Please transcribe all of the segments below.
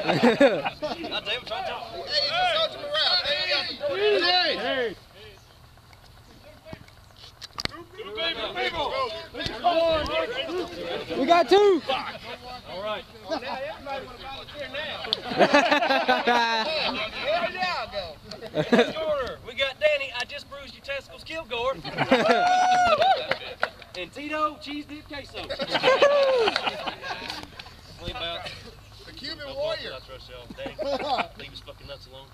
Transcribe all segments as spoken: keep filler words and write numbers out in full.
damn, try to. Hey, it's a morale. Hey, hey. We got two. All right. Oh, now everybody want to volunteer now. Hell yeah, I'll go. Next order, we got Danny. I just bruised your testicles, Kilgore. And Tito, cheese dip queso. Leave out. The Cuban warrior. I trust y'all. Danny, leave his fucking nuts alone.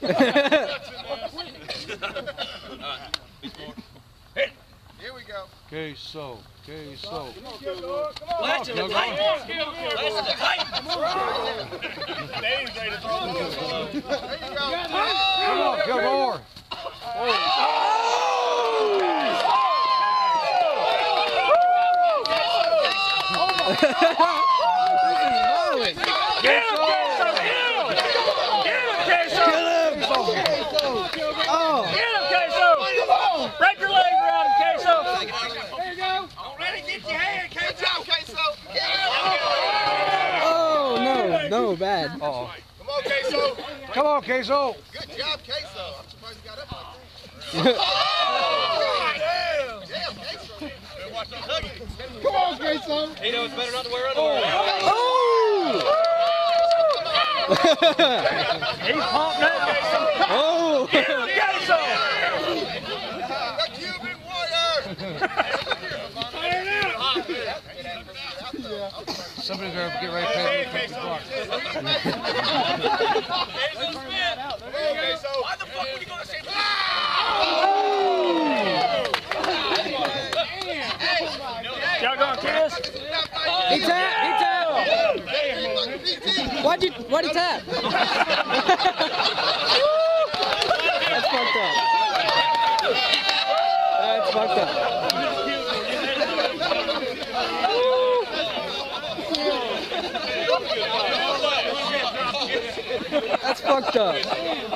All right, be smart. Hit. Here we go. Queso, queso. Last in the tight. Last in the tight. Danny's ready to throw the ball. There you go. Come on, Kilgore. Get him, Queso! Get him! Get him, Queso! Oh! Get him, Queso! Break your leg around him, Queso! There you go! Ready, get your hand, Queso! Queso! Oh, no, no, bad. Uh oh. Come on, Queso! Come on, Queso. Good job, Queso. I'm surprised you got up like that. Oh, damn! Damn, Queso! Watch those nuggets. Come on, Queso! Tito, it's better not to wear underwear. Oh! He's pumped now. Oh! Get him, Queso! The Cuban warrior! Somebody's going to get ready to pay the fifty bucks. Why the fuck would you go to say Y'all gonna kiss? He tapped, he tapped. Why'd you, why'd he tap? That's fucked up. That's fucked up. That's fucked up.